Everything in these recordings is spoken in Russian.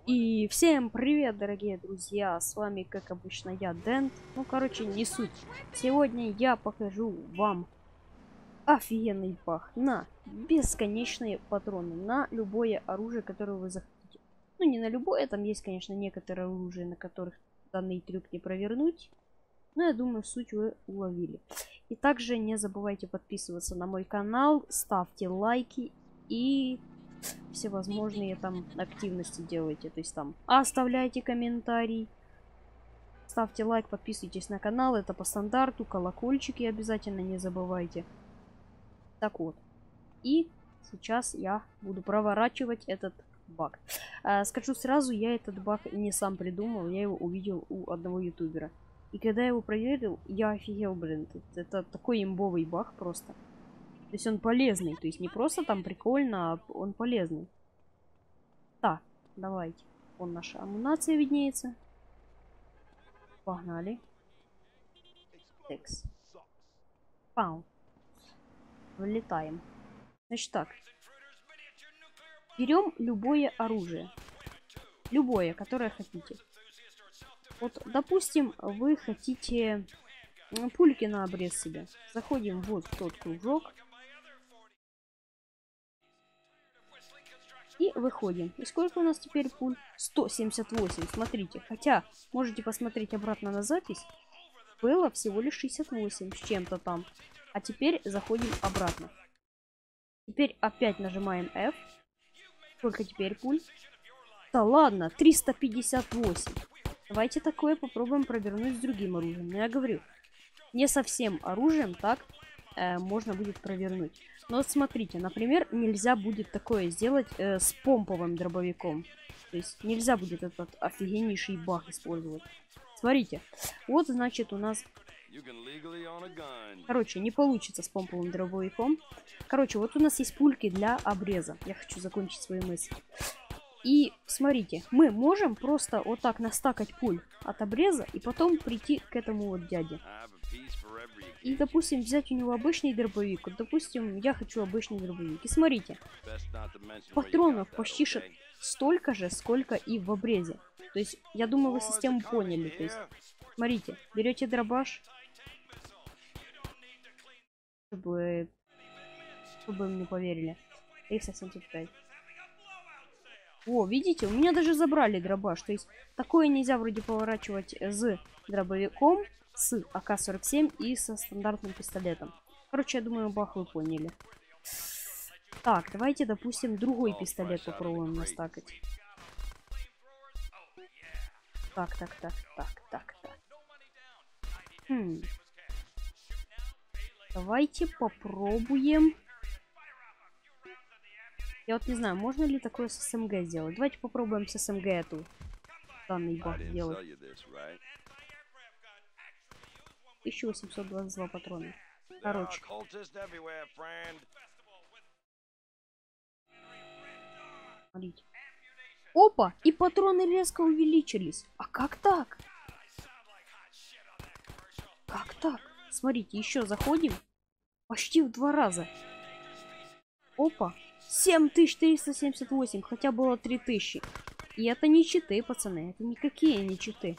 И всем привет, дорогие друзья, с вами, как обычно, я, Дент. Ну, короче, не суть. Сегодня я покажу вам офигенный баг на бесконечные патроны, на любое оружие, которое вы захотите. Ну, не на любое, там есть, конечно, некоторые оружия, на которых данный трюк не провернуть. Но я думаю, суть вы уловили. И также не забывайте подписываться на мой канал, ставьте лайки и всевозможные там активности делайте. То есть там оставляйте комментарий, ставьте лайк, подписывайтесь на канал. Это по стандарту. Колокольчики обязательно не забывайте. Так вот. И сейчас я буду проворачивать этот баг. Скажу сразу, я этот баг не сам придумал. Я его увидел у одного ютубера. И когда я его проверил, я офигел, блин. Это такой имбовый баг просто. То есть он полезный. То есть не просто там прикольно, а он полезный. Так, давайте. Вон наша амунация виднеется. Погнали. Текс. Пау. Вылетаем. Значит так. Берем любое оружие. Любое, которое хотите. Вот, допустим, вы хотите пульки на обрез себе. Заходим вот в тот кружок. И выходим. И сколько у нас теперь пуль? 178. Смотрите. Хотя, можете посмотреть обратно на запись. Было всего лишь 68 с чем-то там. А теперь заходим обратно. Теперь опять нажимаем F. Сколько теперь пуль? Да ладно, 358. Давайте такое попробуем провернуть с другим оружием. Но я говорю, не со всем оружием так можно будет провернуть. Но вот смотрите, например, нельзя будет такое сделать с помповым дробовиком. То есть нельзя будет этот офигеннейший баг использовать. Смотрите, вот значит у нас... Короче, не получится с помповым дробовиком. Короче, вот у нас есть пульки для обреза. Я хочу закончить свою мысль. И смотрите, мы можем просто вот так настакать пуль от обреза и потом прийти к этому вот дяде. И, допустим, взять у него обычный дробовик. Вот, допустим, я хочу обычный дробовик. И смотрите, патронов почти столько же, сколько и в обрезе. То есть, я думаю, вы систему поняли. То есть, смотрите, берете дробаш, чтобы мне поверили. 375. О, видите, у меня даже забрали дробаш. То есть, такое нельзя вроде поворачивать с дробовиком, с АК-47 и со стандартным пистолетом. Короче, я думаю, баг вы поняли. Так, давайте, допустим, другой пистолет попробуем настакать. Так. Давайте попробуем. Я вот не знаю, можно ли такое с СМГ сделать. Давайте попробуем с СМГ эту данный баг сделать. 1822 патрона. Короче. Смотрите. Опа! И патроны резко увеличились. А как так? Как так? Смотрите, еще заходим. Почти в 2 раза. Опа. 7378. Хотя было 3000. И это не читы, пацаны. Это никакие не читы.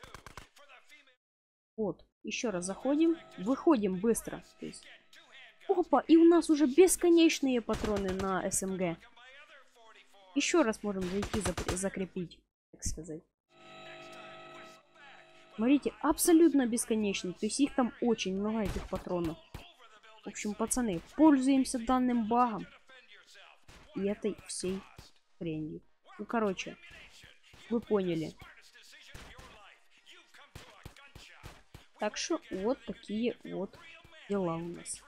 Вот. Еще раз заходим. Выходим быстро. То есть... Опа. И у нас уже бесконечные патроны на СМГ. Еще раз можем зайти закрепить, так сказать. Смотрите, абсолютно бесконечный. То есть их там очень много, этих патронов. В общем, пацаны, пользуемся данным багом. И этой всей хренью. Ну, короче, вы поняли. Так что вот такие вот дела у нас.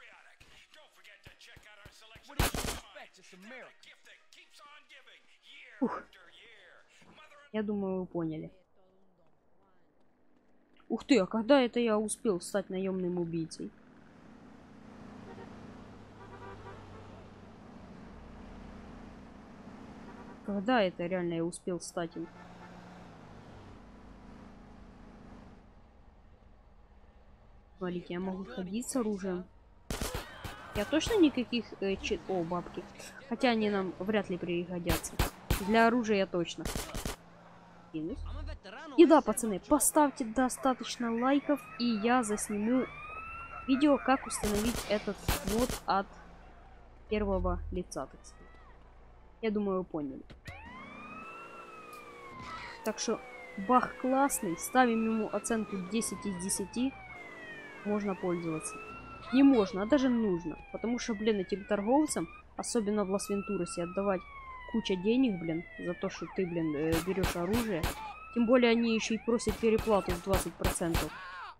Ух. Я думаю, вы поняли. Ух ты, а когда это я успел стать наемным убийцей? Когда это реально я успел стать им? Смотрите, я могу ходить с оружием. Я точно никаких О, бабки. Хотя они нам вряд ли пригодятся. Для оружия я точно. Минус. И да, пацаны, поставьте достаточно лайков, и я засниму видео, как установить этот мод от первого лица, так сказать. Я думаю, вы поняли. Так что баг классный, ставим ему оценку 10 из 10. Можно пользоваться. Не можно, а даже нужно. Потому что, блин, этим торговцам, особенно в Лас-Вентурасе, отдавать куча денег, блин, за то, что ты, блин, берешь оружие. Тем более они еще и просят переплату в 20%.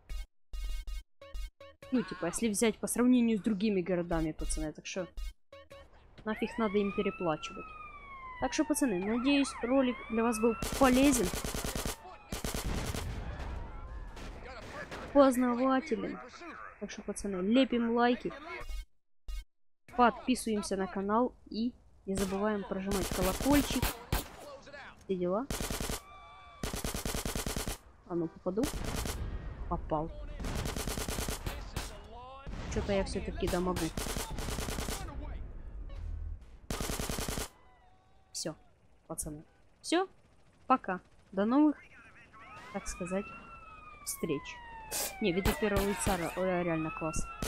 Ну, типа, если взять по сравнению с другими городами, пацаны, так что нафиг надо им переплачивать. Так что, пацаны, надеюсь, ролик для вас был полезен, познавателен. Так что, пацаны, лепим лайки, подписываемся на канал и не забываем прожимать колокольчик. Все дела. А ну, попаду. Попал. Что-то я все-таки да могу. Все, пацаны. Все. Пока. До новых, так сказать, встреч. Не, видео первого лица реально класс.